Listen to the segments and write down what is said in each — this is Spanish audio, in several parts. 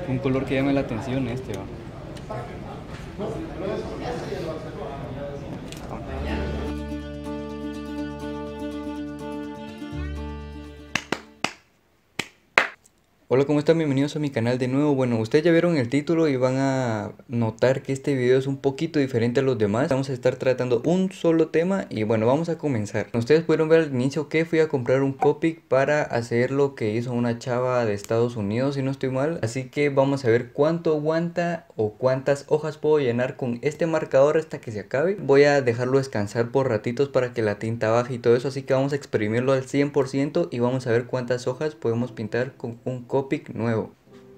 Un color que llame la atención este va. Hola, ¿cómo están? Bienvenidos a mi canal de nuevo. Bueno, ustedes ya vieron el título y van a notar que este video es un poquito diferente a los demás. Vamos a estar tratando un solo tema y bueno, vamos a comenzar. Ustedes pudieron ver al inicio que fui a comprar un Copic para hacer lo que hizo una chava de Estados Unidos, si no estoy mal. Así que vamos a ver cuánto aguanta o cuántas hojas puedo llenar con este marcador hasta que se acabe. Voy a dejarlo descansar por ratitos para que la tinta baje y todo eso, así que vamos a exprimirlo al 100% y vamos a ver cuántas hojas podemos pintar con un Copic nuevo.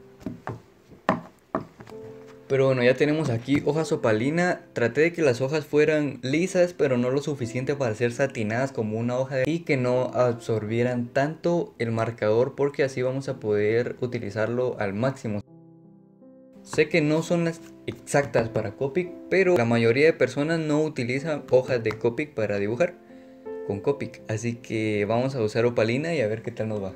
Pero bueno, ya tenemos aquí hojas opalina. Traté de que las hojas fueran lisas, pero no lo suficiente para ser satinadas como una hoja y que no absorbieran tanto el marcador, porque así vamos a poder utilizarlo al máximo. Sé que no son las exactas para Copic, pero la mayoría de personas no utilizan hojas de Copic para dibujar con Copic, así que vamos a usar opalina y a ver qué tal nos va.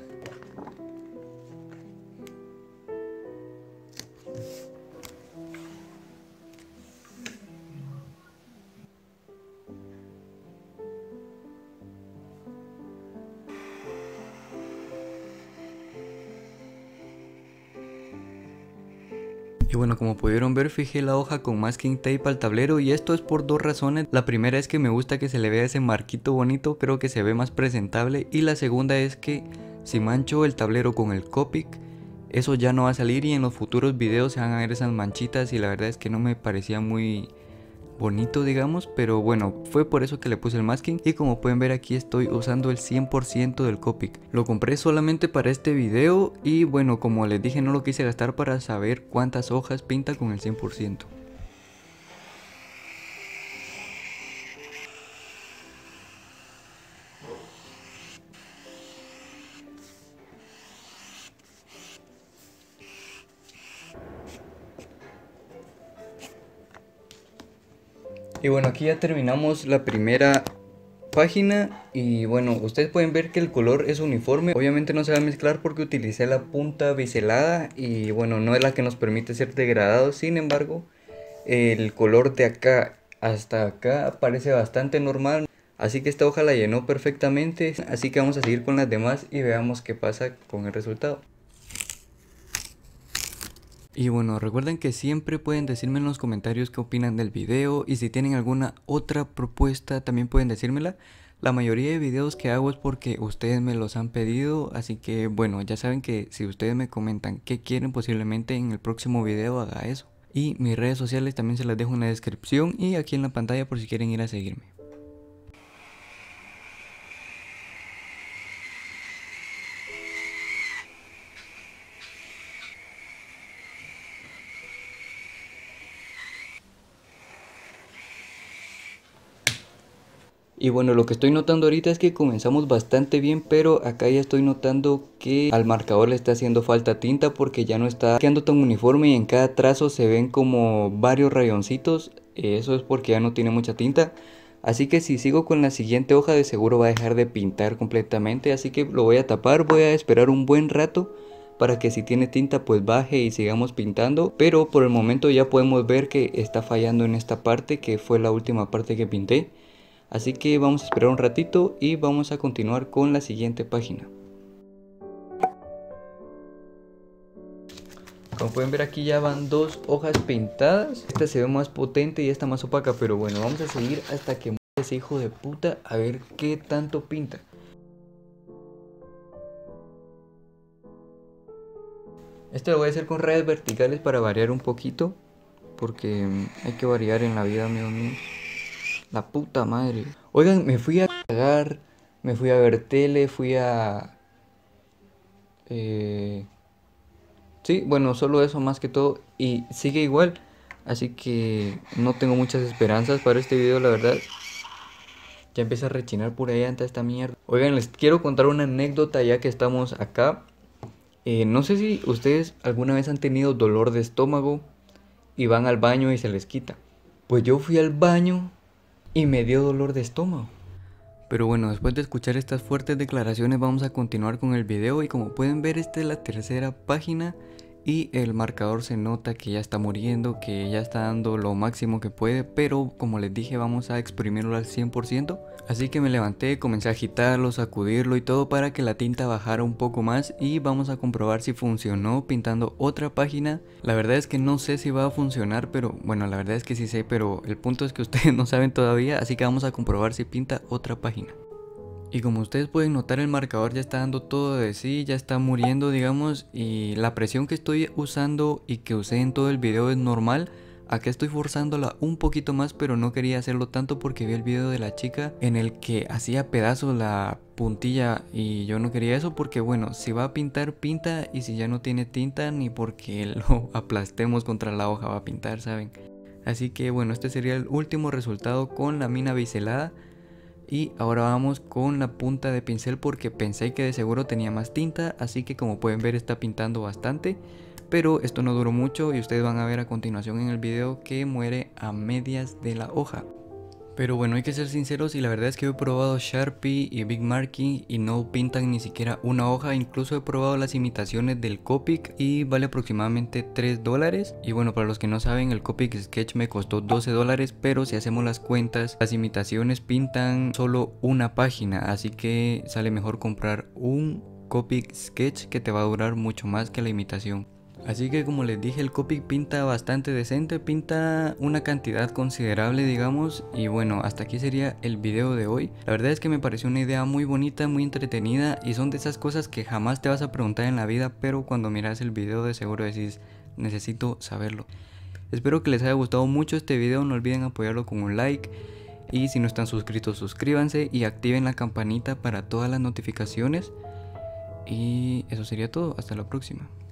Y bueno, como pudieron ver, fijé la hoja con masking tape al tablero y esto es por dos razones. La primera es que me gusta que se le vea ese marquito bonito, creo que se ve más presentable. Y la segunda es que si mancho el tablero con el Copic, eso ya no va a salir y en los futuros videos se van a ver esas manchitas y la verdad es que no me parecía muy bonito, digamos, pero bueno, fue por eso que le puse el masking. Y como pueden ver, aquí estoy usando el 100% del Copic. Lo compré solamente para este video y bueno, como les dije, no lo quise gastar para saber cuántas hojas pinta con el 100%. Y bueno, aquí ya terminamos la primera página y bueno, ustedes pueden ver que el color es uniforme. Obviamente no se va a mezclar porque utilicé la punta biselada y bueno, no es la que nos permite ser degradado. Sin embargo, el color de acá hasta acá parece bastante normal, así que esta hoja la llenó perfectamente. Así que vamos a seguir con las demás y veamos qué pasa con el resultado. Y bueno, recuerden que siempre pueden decirme en los comentarios qué opinan del video y si tienen alguna otra propuesta también pueden decírmela. La mayoría de videos que hago es porque ustedes me los han pedido, así que bueno, ya saben que si ustedes me comentan qué quieren, posiblemente en el próximo video haga eso. Y mis redes sociales también se las dejo en la descripción y aquí en la pantalla por si quieren ir a seguirme. Y bueno, lo que estoy notando ahorita es que comenzamos bastante bien, pero acá ya estoy notando que al marcador le está haciendo falta tinta porque ya no está quedando tan uniforme y en cada trazo se ven como varios rayoncitos. Eso es porque ya no tiene mucha tinta. Así que si sigo con la siguiente hoja de seguro va a dejar de pintar completamente, así que lo voy a tapar, voy a esperar un buen rato para que si tiene tinta pues baje y sigamos pintando. Pero por el momento ya podemos ver que está fallando en esta parte, que fue la última parte que pinté. Así que vamos a esperar un ratito y vamos a continuar con la siguiente página. Como pueden ver, aquí ya van dos hojas pintadas. Esta se ve más potente y esta más opaca, pero bueno, vamos a seguir hasta que muera ese hijo de puta a ver qué tanto pinta. Este lo voy a hacer con rayas verticales para variar un poquito, porque hay que variar en la vida, amigos míos. La puta madre. Oigan, me fui a cagar, me fui a ver tele, fui a... Sí, bueno, solo eso más que todo. Y sigue igual. Así que no tengo muchas esperanzas para este video, la verdad. Ya empieza a rechinar por ahí ante esta mierda. Oigan, les quiero contar una anécdota ya que estamos acá. No sé si ustedes alguna vez han tenido dolor de estómago y van al baño y se les quita. Pues yo fui al baño y me dio dolor de estómago. Pero bueno, después de escuchar estas fuertes declaraciones vamos a continuar con el video y como pueden ver esta es la tercera página y el marcador se nota que ya está muriendo, que ya está dando lo máximo que puede, pero como les dije vamos a exprimirlo al 100%. Así que me levanté, comencé a agitarlo, sacudirlo y todo para que la tinta bajara un poco más, y vamos a comprobar si funcionó pintando otra página. La verdad es que no sé si va a funcionar, pero bueno, la verdad es que sí sé, pero el punto es que ustedes no saben todavía, así que vamos a comprobar si pinta otra página. Y como ustedes pueden notar, el marcador ya está dando todo de sí, ya está muriendo, digamos, y la presión que estoy usando y que usé en todo el video es normal. Acá estoy forzándola un poquito más, pero no quería hacerlo tanto porque vi el video de la chica en el que hacía pedazos la puntilla y yo no quería eso, porque bueno, si va a pintar, pinta, y si ya no tiene tinta, ni porque lo aplastemos contra la hoja va a pintar, ¿saben? Así que bueno, este sería el último resultado con la mina biselada. Y ahora vamos con la punta de pincel porque pensé que de seguro tenía más tinta, así que como pueden ver está pintando bastante. Pero esto no duró mucho y ustedes van a ver a continuación en el video que muere a medias de la hoja. Pero bueno, hay que ser sinceros y la verdad es que he probado Sharpie y Big Marking y no pintan ni siquiera una hoja. Incluso he probado las imitaciones del Copic y vale aproximadamente $3. Y bueno, para los que no saben, el Copic Sketch me costó $12, pero si hacemos las cuentas, las imitaciones pintan solo una página, así que sale mejor comprar un Copic Sketch que te va a durar mucho más que la imitación. Así que como les dije, el Copic pinta bastante decente, pinta una cantidad considerable, digamos. Y bueno, hasta aquí sería el video de hoy. La verdad es que me pareció una idea muy bonita, muy entretenida, y son de esas cosas que jamás te vas a preguntar en la vida, pero cuando miras el video de seguro decís, necesito saberlo. Espero que les haya gustado mucho este video, no olviden apoyarlo con un like. Y si no están suscritos, suscríbanse y activen la campanita para todas las notificaciones. Y eso sería todo, hasta la próxima.